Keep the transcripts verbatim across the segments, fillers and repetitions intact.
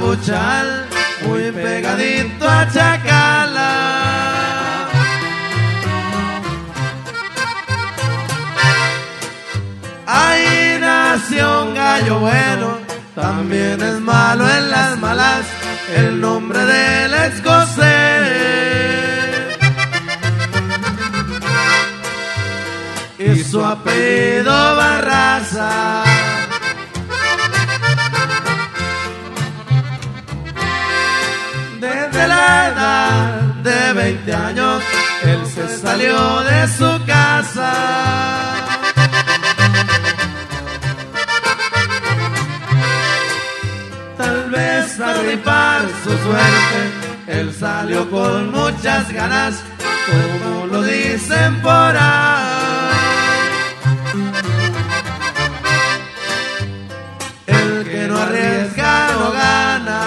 Sabuchal, muy pegadito a Chacala. Ahí nació un gallo bueno, también es malo en las malas, el nombre del escocés. Y su apellido Barraza. Desde la edad de veinte años, él se salió de su casa. Tal vez a rifar su suerte, él salió con muchas ganas, como lo dicen por ahí. El que no arriesga no gana.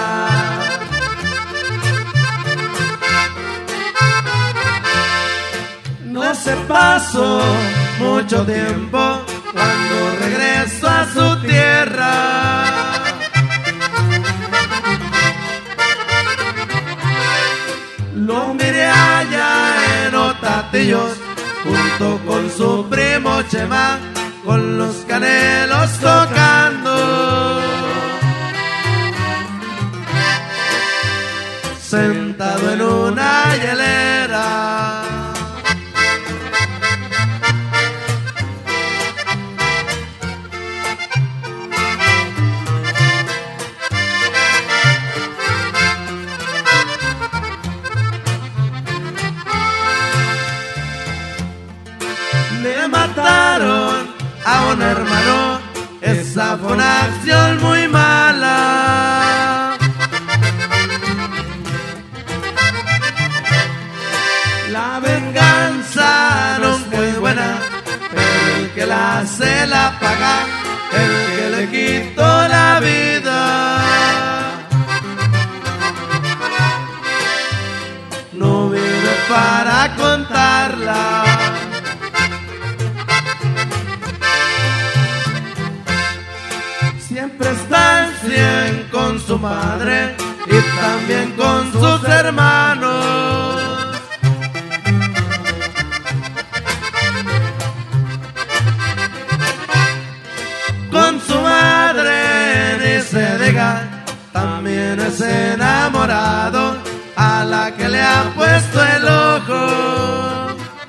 No se pasó mucho tiempo cuando regresó a su tierra. Lo miré allá en Otatillos, junto con su primo Chema, con los Canelos tocando. Sentado en una hielera. Le mataron a un hermano, esa fue una acción muy mala. La venganza no es muy buena, pero el que la hace la paga, el que le quitó la vida. No vino para contarla. Siempre está al cien con su madre y también con sus hermanos. Con su madre ni se diga, también es enamorado, a la que le ha puesto el ojo.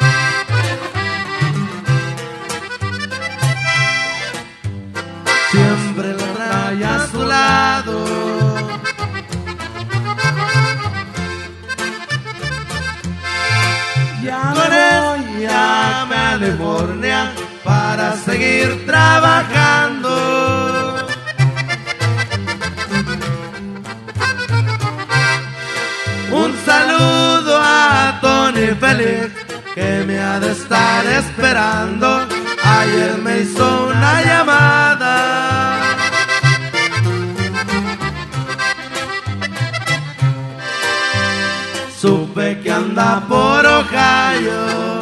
Siempre la raya a su lado. Ya me voy a California para seguir trabajando. Un saludo a Tony Félix, que me ha de estar esperando. Ayer me hizo una llamada. Supe que anda por Ohio.